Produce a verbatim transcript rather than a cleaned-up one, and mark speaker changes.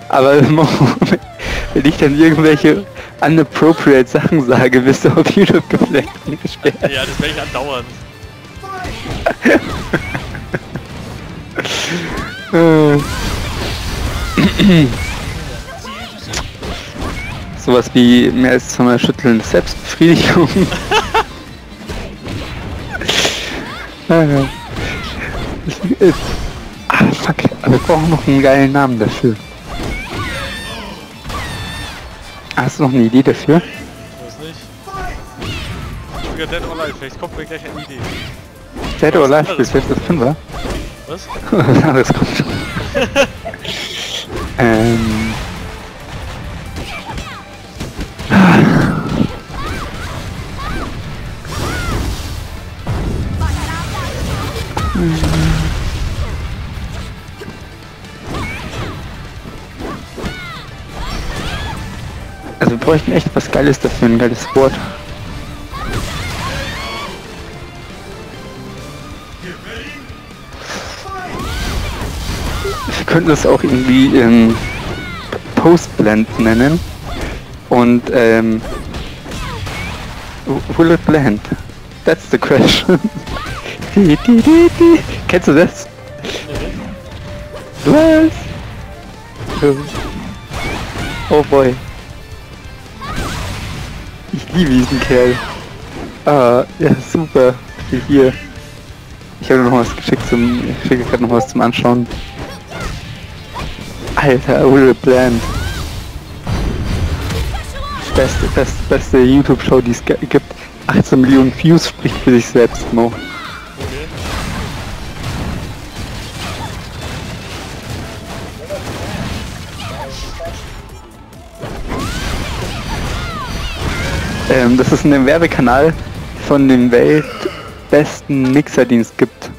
Speaker 1: Aber wenn ich dann irgendwelche unappropriate Sachen sage, wirst du auf YouTube gefleckt und gesperrt.
Speaker 2: Ja, das werde ich andauernd.
Speaker 1: Sowas wie mehr als zweimal schütteln, Selbstbefriedigung. Ah, fuck, aber wir brauchen noch einen geilen Namen dafür. Hast du noch eine Idee dafür?
Speaker 2: Ich weiß nicht. Sogar Dead or Alive, vielleicht kommt mir gleich eine Idee.
Speaker 1: Dead or Alive bis jetzt das Fünfer?
Speaker 2: Was?
Speaker 1: Das kommt schon. ähm... Also wir bräuchten echt was Geiles dafür, ein geiles Wort. Wir könnten das auch irgendwie ähm, Post-Blend nennen. Und ähm... Will it blend? That's the question. di, di, di, di. Kennst du das? Was? Oh boy. Ich liebe diesen Kerl. Ah, ja super. Hier. Ich habe noch was geschickt zum... Ich schicke gerade noch was zum Anschauen. Alter, Will it blend. Beste, beste, beste YouTube-Show, die es gibt. achtzehn Millionen Views, spricht für sich selbst, Mo.
Speaker 2: Okay.
Speaker 1: Ähm, das ist ein Werbekanal von dem weltbesten Mixer, den es gibt.